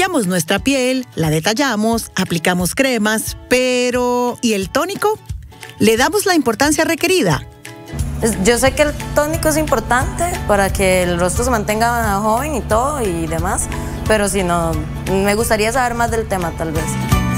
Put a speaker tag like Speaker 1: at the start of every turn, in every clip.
Speaker 1: Limpiamos nuestra piel, la detallamos, aplicamos cremas, pero ¿y el tónico? ¿Le damos la importancia requerida?
Speaker 2: Yo sé que el tónico es importante para que el rostro se mantenga joven y todo y demás, pero si no, me gustaría saber más del tema tal vez.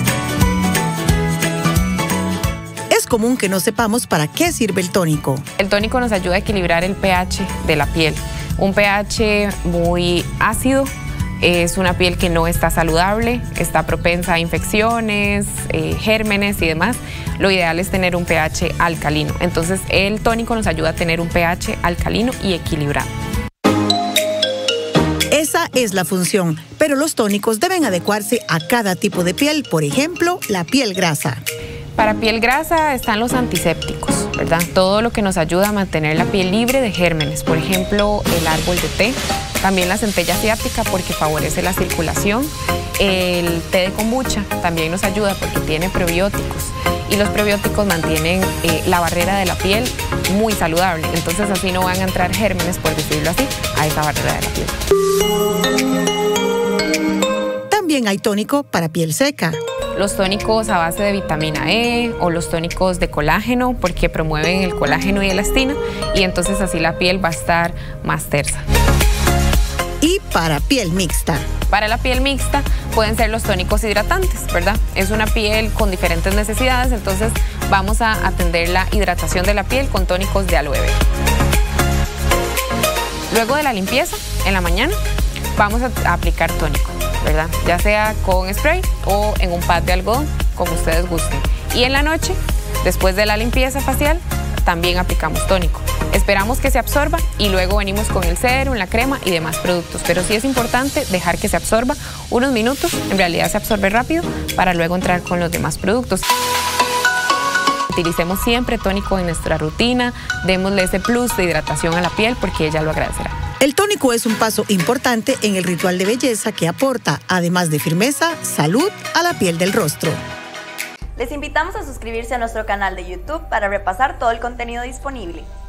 Speaker 1: Es común que no sepamos para qué sirve el tónico.
Speaker 3: El tónico nos ayuda a equilibrar el pH de la piel. Un pH muy ácido es una piel que no está saludable, está propensa a infecciones, gérmenes y demás. Lo ideal es tener un pH alcalino. Entonces el tónico nos ayuda a tener un pH alcalino y equilibrado.
Speaker 1: Esa es la función, pero los tónicos deben adecuarse a cada tipo de piel, por ejemplo, la piel grasa.
Speaker 3: Para piel grasa están los antisépticos, ¿verdad? Todo lo que nos ayuda a mantener la piel libre de gérmenes, por ejemplo, el árbol de té, también la centella asiática porque favorece la circulación, el té de kombucha también nos ayuda porque tiene prebióticos y los prebióticos mantienen la barrera de la piel muy saludable, entonces así no van a entrar gérmenes, por decirlo así, a esa barrera de la piel.
Speaker 1: También hay tónico para piel seca.
Speaker 3: Los tónicos a base de vitamina E o los tónicos de colágeno porque promueven el colágeno y elastina y entonces así la piel va a estar más tersa.
Speaker 1: Y para piel mixta.
Speaker 3: Para la piel mixta pueden ser los tónicos hidratantes, ¿verdad? Es una piel con diferentes necesidades, entonces vamos a atender la hidratación de la piel con tónicos de aloe vera. Luego de la limpieza, en la mañana, vamos a aplicar tónico, ¿verdad? Ya sea con spray o en un pad de algodón, como ustedes gusten. Y en la noche, después de la limpieza facial, también aplicamos tónico. Esperamos que se absorba y luego venimos con el serum, la crema y demás productos. Pero sí es importante dejar que se absorba unos minutos, en realidad se absorbe rápido, para luego entrar con los demás productos. Utilicemos siempre tónico en nuestra rutina, démosle ese plus de hidratación a la piel porque ella lo agradecerá.
Speaker 1: El tónico es un paso importante en el ritual de belleza que aporta, además de firmeza, salud a la piel del rostro.
Speaker 4: Les invitamos a suscribirse a nuestro canal de YouTube para repasar todo el contenido disponible.